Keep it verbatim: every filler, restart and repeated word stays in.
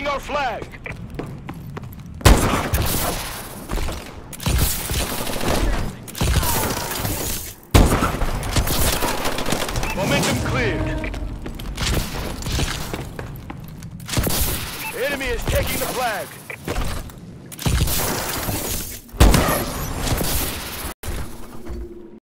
taking our flag. Momentum cleared. Enemy is taking the flag.